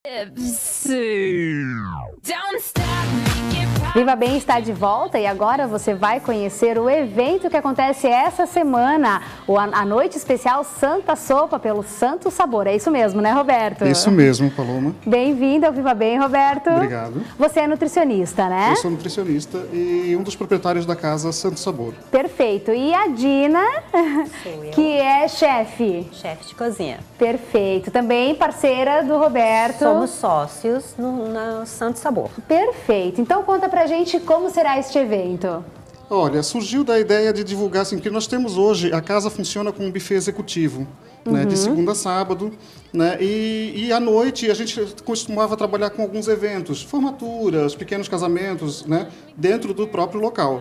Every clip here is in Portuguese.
Viva Bem está de volta e agora você vai conhecer o evento que acontece essa semana, a noite especial Santa Sopa pelo Santo Sabor. É isso mesmo, né, Roberto? Isso mesmo, Paloma. Bem-vindo ao Viva Bem, Roberto. Obrigado. Você é nutricionista, né? Eu sou nutricionista e um dos proprietários da casa Santo Sabor. Perfeito. E a Dina, que é chefe. Chefe de cozinha. Perfeito. Também parceira do Roberto. Somos sócios no Santo Sabor. Perfeito. Então conta pra gente como será este evento. Olha, surgiu da ideia de divulgar, assim, que nós temos hoje, a casa funciona com um buffet executivo, né, de segunda a sábado, né, e à noite a gente costumava trabalhar com alguns eventos, formaturas, pequenos casamentos, né, dentro do próprio local.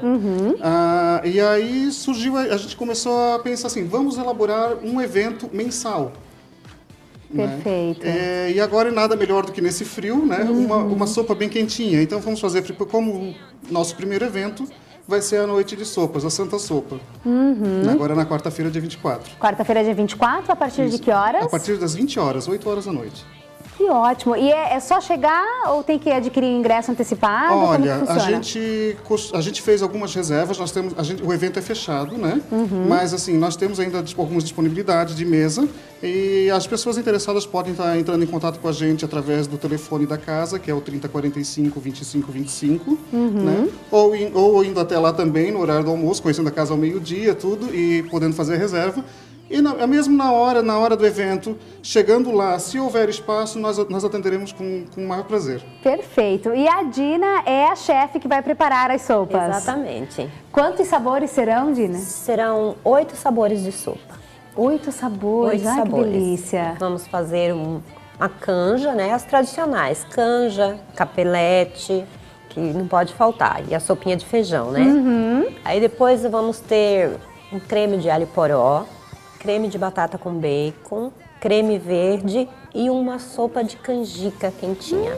E aí surgiu, a gente começou a pensar assim, vamos elaborar um evento mensal. Perfeito. Né? E agora nada melhor do que nesse frio, né? Uma sopa bem quentinha. Então vamos fazer, como nosso primeiro evento vai ser a noite de sopas, a Santa Sopa. Agora na quarta-feira, dia 24. Quarta-feira, dia 24, a partir de que horas? A partir das 20 horas, 8 horas da noite. Que ótimo. E é só chegar ou tem que adquirir ingresso antecipado? Olha, como que a gente fez algumas reservas, o evento é fechado, né? Mas assim, nós temos ainda algumas disponibilidades de mesa e as pessoas interessadas podem estar entrando em contato com a gente através do telefone da casa, que é o 3045 2525, né? Ou indo até lá também no horário do almoço, conhecendo a casa ao meio-dia, tudo, e podendo fazer reserva. E mesmo na hora do evento, chegando lá, se houver espaço, nós atenderemos com o maior prazer. Perfeito. E a Dina é a chefe que vai preparar as sopas. Exatamente. Quantos sabores serão, Dina? Serão 8 sabores de sopa. 8 sabores. 8 Ai, sabores. Que delícia. Vamos fazer uma canja, né? As tradicionais. Canja, capelete, que não pode faltar. E a sopinha de feijão, né? Aí depois vamos ter um creme de alho poró, creme de batata com bacon, creme verde e uma sopa de canjica quentinha.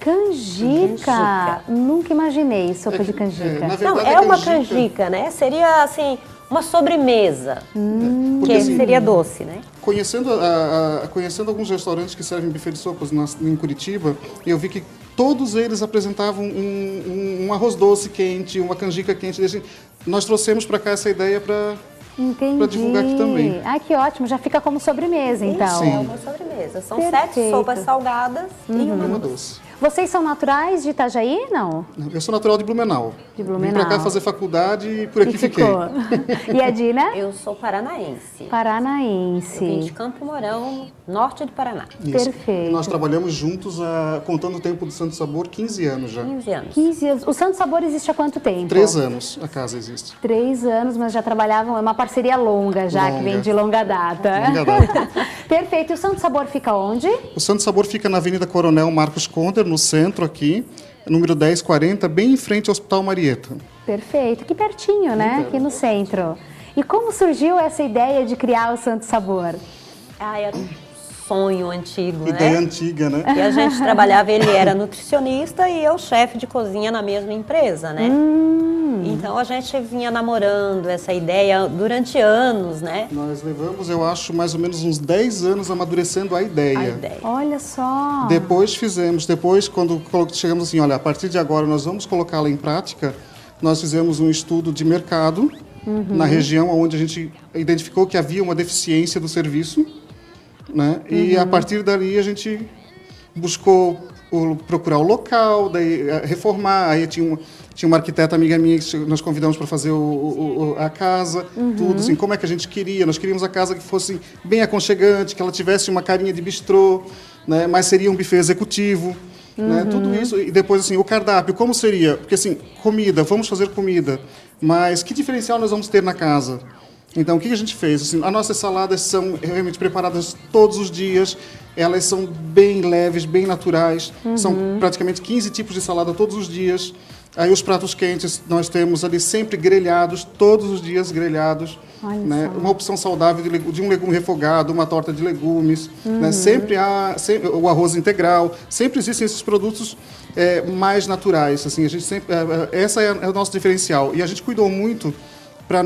Canjica? Nunca imaginei sopa de canjica. Na verdade, Não, é uma canjica, né? Seria assim, uma sobremesa, Porque, que assim, seria doce, né? Conhecendo alguns restaurantes que servem buffet de sopas em Curitiba, eu vi que todos eles apresentavam um arroz doce quente, uma canjica quente. Nós trouxemos para cá essa ideia para divulgar aqui também. Ah, que ótimo. Já fica como sobremesa, então. Sim, é uma sobremesa. São Perfeito. 7 sopas salgadas e uma doce. doce. Vocês são naturais de Itajaí, não? Eu sou natural de Blumenau. De Blumenau. Vim para cá fazer faculdade e por aqui fiquei. E a Dina? Eu sou paranaense. Paranaense. Eu vim de Campo Mourão, norte do Paraná. Isso. Perfeito. Nós trabalhamos juntos, contando o tempo do Santo Sabor, 15 anos já. 15 anos. 15 anos. O Santo Sabor existe há quanto tempo? 3 anos a casa existe. 3 anos, mas já trabalhavam, é uma parceria longa já, que vem de longa data. Longa data. Perfeito. E o Santo Sabor fica onde? O Santo Sabor fica na Avenida Coronel Marcos Conder, no centro aqui, número 1040, bem em frente ao Hospital Marieta. Perfeito. Aqui pertinho, né? perto. Aqui no centro. E como surgiu essa ideia de criar o Santo Sabor? Ah, era um sonho antigo, né? Ideia antiga, né? E a gente trabalhava, ele era nutricionista e eu chefe de cozinha na mesma empresa, né? Então a gente vinha namorando essa ideia durante anos, né? Nós levamos, eu acho, mais ou menos uns 10 anos amadurecendo a ideia. A ideia. Olha só. Depois quando chegamos assim, olha, a partir de agora nós vamos colocá-la em prática, nós fizemos um estudo de mercado na região onde a gente identificou que havia uma deficiência do serviço, né? E a partir dali a gente buscou procurar o local, daí reformar, aí tinha uma arquiteta amiga minha que nós convidamos para fazer a casa, tudo assim, como é que a gente queria. Nós queríamos a casa que fosse bem aconchegante, que ela tivesse uma carinha de bistrô, né? Mas seria um buffet executivo, né? Tudo isso. E depois, assim, o cardápio, como seria? Porque, assim, comida, vamos fazer comida, mas que diferencial nós vamos ter na casa? Então, o que a gente fez? Assim, as nossas saladas são realmente preparadas todos os dias, elas são bem leves, bem naturais, são praticamente 15 tipos de salada todos os dias. Aí os pratos quentes nós temos ali sempre grelhados, todos os dias grelhados, né? Uma opção saudável de um legume refogado, uma torta de legumes, né? Sempre o arroz integral, sempre existem esses produtos mais naturais, assim, a gente sempre, essa é o nosso diferencial. E a gente cuidou muito para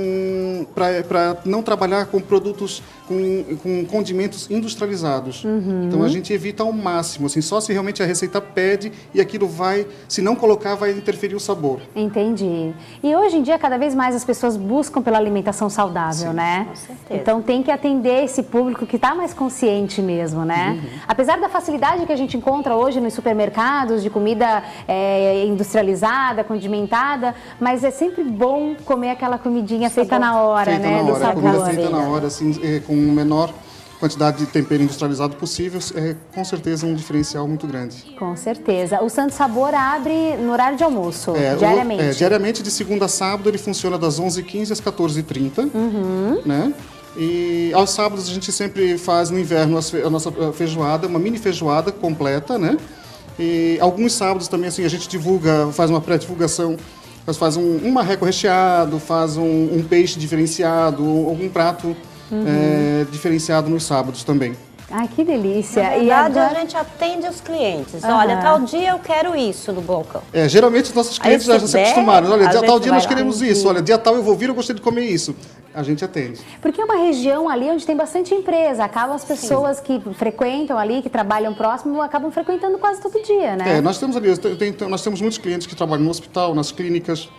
não trabalhar com produtos com condimentos industrializados. Então a gente evita ao máximo, assim, só se realmente a receita pede e aquilo vai, se não colocar, vai interferir o sabor. Entendi. E hoje em dia, cada vez mais as pessoas buscam pela alimentação saudável, Sim, né? com certeza. Então tem que atender esse público que está mais consciente mesmo, né? Apesar da facilidade que a gente encontra hoje nos supermercados de comida industrializada, condimentada, mas é sempre bom comer aquela comidinha feita na hora, Feita né? na Do hora, a sabor. comida feita na hora, assim, com a menor quantidade de tempero industrializado possível, é com certeza um diferencial muito grande. Com certeza. O Santo Sabor abre no horário de almoço, diariamente? Diariamente, de segunda a sábado, ele funciona das 11h15 às 14h30, né? E aos sábados a gente sempre faz no inverno a nossa feijoada, uma mini feijoada completa, né? E alguns sábados também, assim, a gente divulga, faz uma pré-divulgação, faz um marreco recheado, faz um peixe diferenciado, algum prato diferenciado nos sábados também. Ai, que delícia. Na verdade, a gente atende os clientes. Olha, tal dia eu quero isso no balcão. Geralmente os nossos clientes já se acostumaram. Olha, tal dia nós queremos isso. Olha, dia tal eu vou vir, eu gostaria de comer isso. A gente atende. Porque é uma região ali onde tem bastante empresa. Acabam as pessoas que frequentam ali, que trabalham próximo, acabam frequentando quase todo dia, né? Nós temos ali, nós temos muitos clientes que trabalham no hospital, nas clínicas,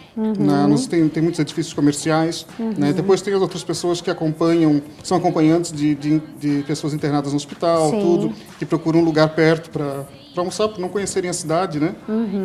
tem muitos edifícios comerciais. Né? Depois tem as outras pessoas que acompanham, são acompanhantes de pessoas internadas no hospital, tudo, que procuram um lugar perto para almoçar, por não conhecerem a cidade, né?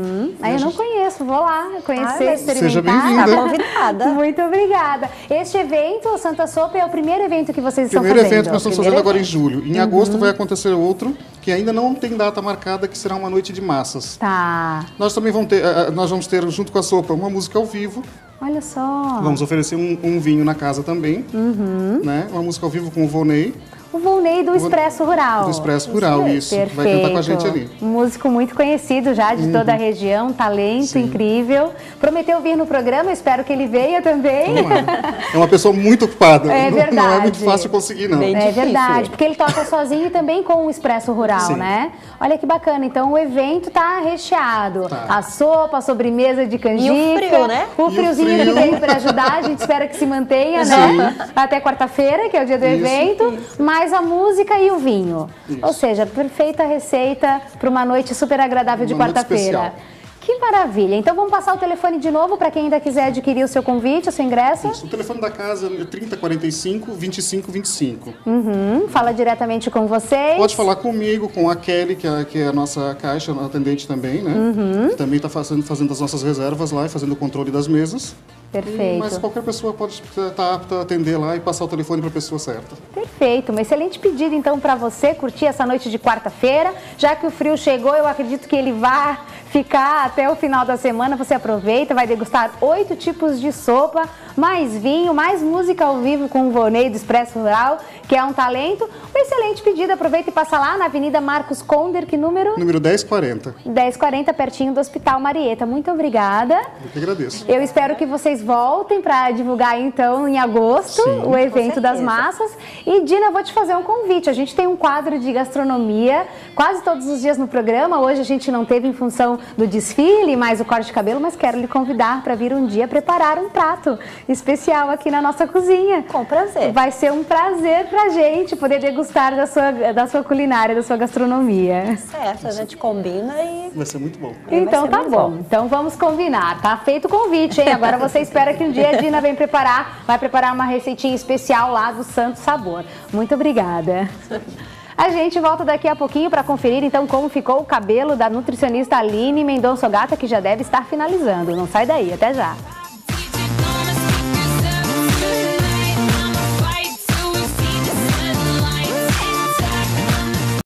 Eu não conheço, vou lá conhecer, experimentar. Seja bem-vinda. Tá convidada. Muito obrigada. Este evento, o Santa Sopa, é o primeiro evento que vocês estão fazendo? Primeiro evento que nós estamos fazendo agora em julho. Em agosto vai acontecer outro, que ainda não tem data marcada, que será uma noite de massas. Tá. Nós também vamos ter, junto com a sopa, uma música ao vivo. Olha só. Vamos oferecer um vinho na casa também, né? Uma música ao vivo com o Volney. O Volney do Expresso Rural. Do Expresso Rural, isso. Perfeito. Vai cantar com a gente ali. Um músico muito conhecido já de toda a região, talento incrível. Prometeu vir no programa, espero que ele venha também. É uma pessoa muito ocupada. É verdade. Não é muito fácil conseguir, não. Bem É difícil. verdade, porque ele toca sozinho e também com o Expresso Rural, né? Olha que bacana, então o evento tá recheado. Tá. A sopa, a sobremesa de canjica. E o frio, né? O friozinho que veio para ajudar, a gente espera que se mantenha, né? Até quarta-feira, que é o dia do evento. Mais a música e o vinho. Ou seja, perfeita receita para uma noite super agradável de quarta-feira. Que maravilha. Então vamos passar o telefone de novo para quem ainda quiser adquirir o seu convite, o seu ingresso. Isso. O telefone da casa é 3045 2525. Fala diretamente com vocês. Pode falar comigo, com a Kelly, que é a nossa caixa atendente também, né? Que também está fazendo as nossas reservas lá e fazendo o controle das mesas. Perfeito. Mas qualquer pessoa pode estar apta a atender lá e passar o telefone para a pessoa certa. Perfeito, uma excelente pedida então para você curtir essa noite de quarta-feira. Já que o frio chegou, eu acredito que ele vai ficar até o final da semana. Você aproveita, vai degustar 8 tipos de sopa, mais vinho, mais música ao vivo com o Volney do Expresso Rural, que é um talento. Uma excelente pedida, aproveita e passa lá na Avenida Marcos Conder, que número? Número 1040. 1040, pertinho do Hospital Marieta. Muito obrigada. Eu que agradeço. Eu espero que vocês voltem para divulgar então em agosto o evento das massas. E Dina, eu vou te fazer um convite. A gente tem um quadro de gastronomia quase todos os dias no programa. Hoje a gente não teve em função do desfile, mais o corte de cabelo, mas quero lhe convidar para vir um dia preparar um prato especial aqui na nossa cozinha. Com prazer. Vai ser um prazer pra gente poder degustar da sua culinária, da sua gastronomia. Certo, a gente combina e... Vai ser muito bom. Então tá bom. Então vamos combinar. Tá feito o convite, hein? Agora você espera que um dia a Dina vai preparar uma receitinha especial lá do Santo Sabor. Muito obrigada. A gente volta daqui a pouquinho para conferir então como ficou o cabelo da nutricionista Aline Mendonça Gata, que já deve estar finalizando. Não sai daí, até já.